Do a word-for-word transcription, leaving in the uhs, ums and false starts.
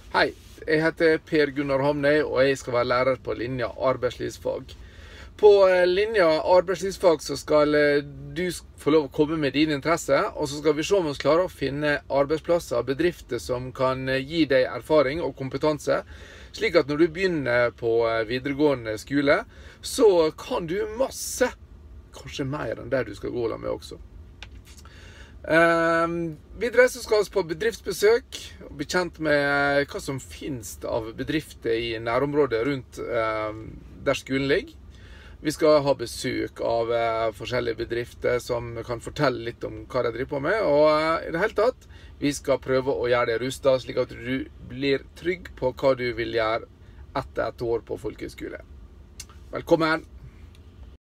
Hei, jeg heter Per Gunnar Hamnøy, og jeg skal være lærer på linja arbeidslivsfag. På linja arbeidslivsfag så skal du få lov å komme med dine interesser, og så skal vi se om vi klarer å finne arbeidsplasser og bedrifter som kan gi deg erfaring og kompetanse, slik at når du begynner på videregående skole, så kan du masse, kanskje mer enn det du skal gå la med også. Um, videre så skal vi på bedriftsbesøk og bli kjent med hva som finnes av bedrifter i nærområdet rundt um, der skolen ligger. Vi skal ha besøk av uh, forskjellige bedrifter som kan fortelle litt om hva de driver på med, og uh, i det hele tatt, vi skal prøve å gjøre deg rustet slik at du blir trygg på hva du vil gjøre etter et år på folkehøyskole. Velkommen!